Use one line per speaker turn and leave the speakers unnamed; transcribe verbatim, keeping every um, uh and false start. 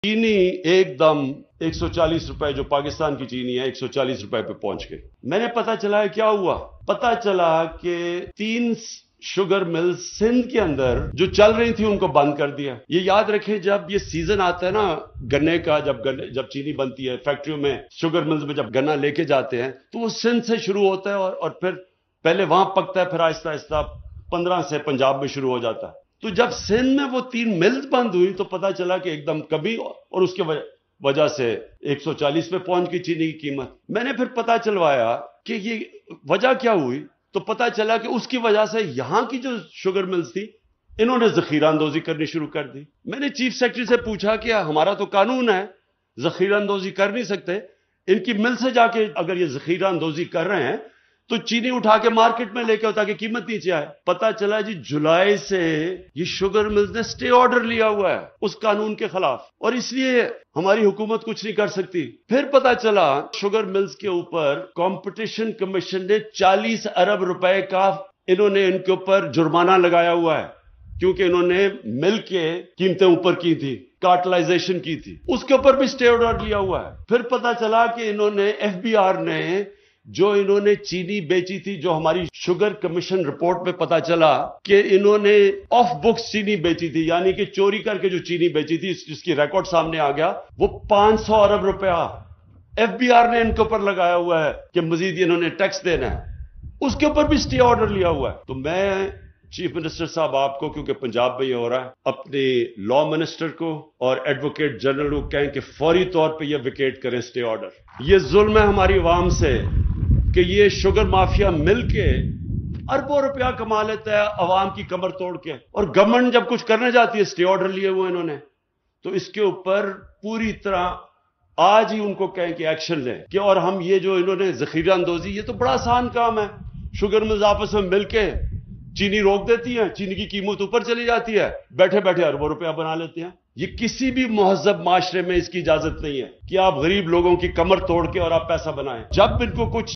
चीनी एकदम एक सौ चालीस रुपए जो पाकिस्तान की चीनी है एक सौ चालीस रुपए पे पहुंच गई। मैंने पता चला है क्या हुआ, पता चला कि तीन शुगर मिल सिंध के अंदर जो चल रही थी उनको बंद कर दिया। ये याद रखें, जब ये सीजन आता है ना गन्ने का, जब गन्ने जब चीनी बनती है फैक्ट्रियों में, शुगर मिल्स में जब गन्ना लेके जाते हैं तो वो सिंध से शुरू होता है और, और फिर पहले वहां पकता है, फिर आहिस्ता आहिस्ता पंद्रह से पंजाब में शुरू हो जाता है। तो जब सिंध में वो तीन मिल्स बंद हुई तो पता चला कि एकदम कभी और उसके वजह, वजह से एक सौ चालीस पे पहुंच गई चीनी की कीमत। मैंने फिर पता चलवाया कि ये वजह क्या हुई, तो पता चला कि उसकी वजह से यहां की जो शुगर मिल्स थी इन्होंने जखीरा अंदोजी करनी शुरू कर दी। मैंने चीफ सेक्रेटरी से पूछा कि हमारा तो कानून है, जखीरा अंदोजी कर नहीं सकते, इनकी मिल से जाके अगर ये जखीरा अंदोजी कर रहे हैं तो चीनी उठा के मार्केट में लेके आओ ताकि कीमत नीचे आए। पता चला जी जुलाई से ये शुगर मिल्स ने स्टे ऑर्डर लिया हुआ है उस कानून के खिलाफ, और इसलिए हमारी हुकूमत कुछ नहीं कर सकती। फिर पता चला शुगर मिल्स के ऊपर कंपटीशन कमीशन ने चालीस अरब रुपए का इन्होंने इनके ऊपर जुर्माना लगाया हुआ है, क्योंकि इन्होंने मिल के कीमतें ऊपर की थी, कार्टलाइजेशन की थी, उसके ऊपर भी स्टे ऑर्डर लिया हुआ है। फिर पता चला कि इन्होंने एफ बी आर ने जो इन्होंने चीनी बेची थी, जो हमारी शुगर कमीशन रिपोर्ट में पता चला कि इन्होंने ऑफ बुक्स चीनी बेची थी, यानी कि चोरी करके जो चीनी बेची थी जिसकी रिकॉर्ड सामने आ गया, वो पांच सौ अरब रुपया एफ बी आर ने इनके ऊपर लगाया हुआ है कि मजीद इन्होंने टैक्स देना है, उसके ऊपर भी स्टे ऑर्डर लिया हुआ है। तो मैं चीफ मिनिस्टर साहब आपको, क्योंकि पंजाब में ये हो रहा है, अपने लॉ मिनिस्टर को और एडवोकेट जनरल को कहें कि फौरी तौर पे ये विकेट करें स्टे ऑर्डर। ये जुल्म है हमारी आवाम से कि ये शुगर माफिया मिलके अरबों रुपया कमा लेता है अवाम की कमर तोड़ के, और गवर्नमेंट जब कुछ करने जाती है स्टे ऑर्डर लिए हुए इन्होंने, तो इसके ऊपर पूरी तरह आज ही उनको कहें कि एक्शन लें कि, और हम ये जो इन्होंने जखीरा अंदोजी, ये तो बड़ा आसान काम है, शुगर मिल्स आपस में मिलके चीनी रोक देती हैं, चीनी की कीमत ऊपर चली जाती है, बैठे बैठे अरबों रुपया बना लेते हैं। ये किसी भी महजब माशरे में इसकी इजाजत नहीं है कि आप गरीब लोगों की कमर तोड़ के और आप पैसा बनाएं। जब इनको कुछ